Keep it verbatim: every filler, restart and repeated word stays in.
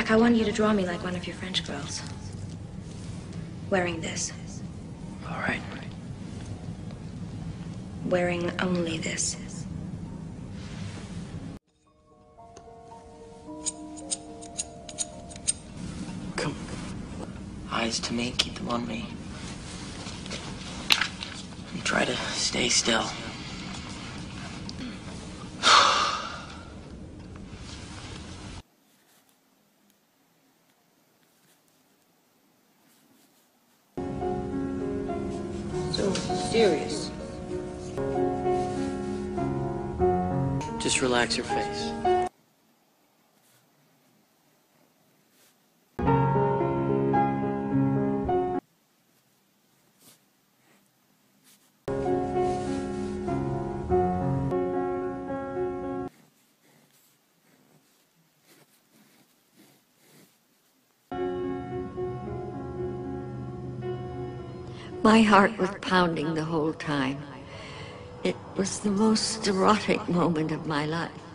Jack, I want you to draw me like one of your French girls. Wearing this. All right. Wearing only this. Come. Eyes to me, keep them on me. And try to stay still. So serious. Just relax your face. My heart was pounding the whole time. It was the most erotic moment of my life.